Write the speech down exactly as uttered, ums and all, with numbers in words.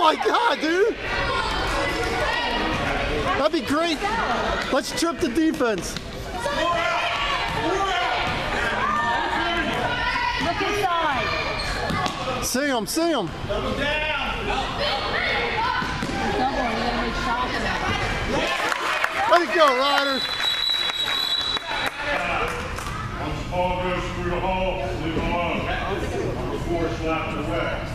my God, dude! That'd be great. Let's trip the defense. Look inside. See him, see him. Double down. Double, you're gonna make shots now. Let it go, Ryder. Once the ball goes through the hole, leave it alone. Number four slapping the wet.